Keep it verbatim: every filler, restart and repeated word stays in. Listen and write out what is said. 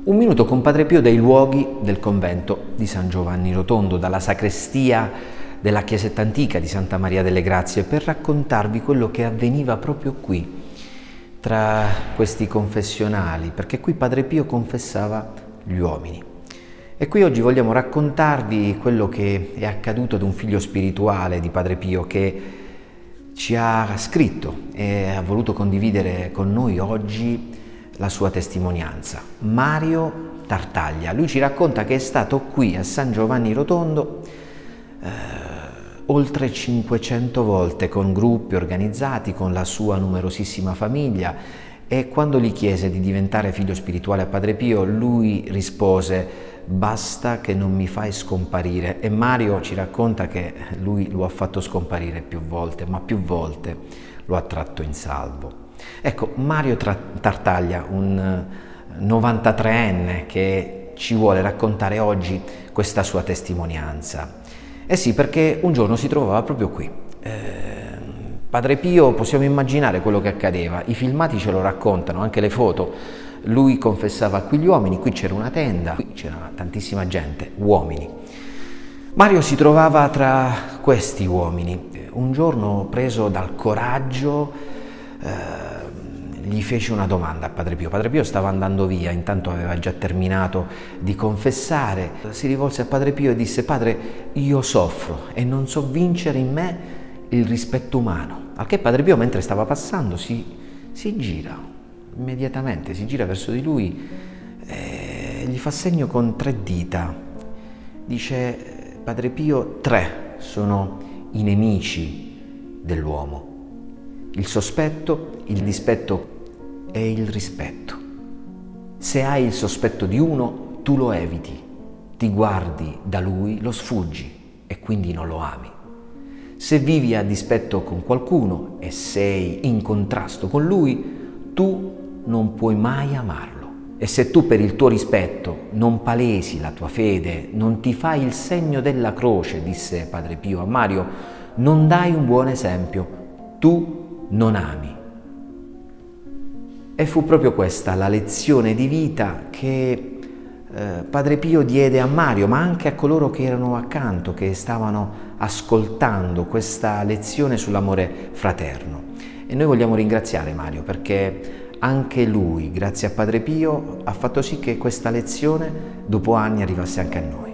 Un minuto con Padre Pio dai luoghi del convento di San Giovanni Rotondo, dalla sacrestia della chiesetta antica di Santa Maria delle Grazie, per raccontarvi quello che avveniva proprio qui, tra questi confessionali, perché qui Padre Pio confessava gli uomini. E qui oggi vogliamo raccontarvi quello che è accaduto ad un figlio spirituale di Padre Pio che ci ha scritto e ha voluto condividere con noi oggi la sua testimonianza. Mario Tartaglia. Lui ci racconta che è stato qui a San Giovanni Rotondo eh, oltre cinquecento volte con gruppi organizzati, con la sua numerosissima famiglia, e quando gli chiese di diventare figlio spirituale a Padre Pio, lui rispose: basta che non mi fai scomparire. E Mario ci racconta che lui lo ha fatto scomparire più volte, ma più volte lo ha tratto in salvo. Ecco, Mario Tartaglia, un novantatreenne che ci vuole raccontare oggi questa sua testimonianza. Eh sì, perché un giorno si trovava proprio qui. Eh, Padre Pio, possiamo immaginare quello che accadeva, i filmati ce lo raccontano, anche le foto. Lui confessava qui gli uomini, qui c'era una tenda, qui c'era tantissima gente, uomini. Mario si trovava tra questi uomini. Un giorno, preso dal coraggio, eh, gli fece una domanda a Padre Pio. Padre Pio stava andando via, intanto aveva già terminato di confessare. Si rivolse a Padre Pio e disse: Padre, io soffro e non so vincere in me il rispetto umano. Al che Padre Pio, mentre stava passando, si, si gira, immediatamente si gira verso di lui e gli fa segno con tre dita. Dice Padre Pio: tre sono i nemici dell'uomo: il sospetto, il dispetto e il rispetto. Se hai il sospetto di uno, tu lo eviti, ti guardi da lui, lo sfuggi e quindi non lo ami. Se vivi a dispetto con qualcuno e sei in contrasto con lui, tu non puoi mai amarlo. E se tu per il tuo rispetto non palesi la tua fede, non ti fai il segno della croce, disse Padre Pio a Mario, non dai un buon esempio, tu non ami. E fu proprio questa la lezione di vita che eh, Padre Pio diede a Mario, ma anche a coloro che erano accanto, che stavano ascoltando questa lezione sull'amore fraterno. E noi vogliamo ringraziare Mario, perché anche lui, grazie a Padre Pio, ha fatto sì che questa lezione dopo anni arrivasse anche a noi.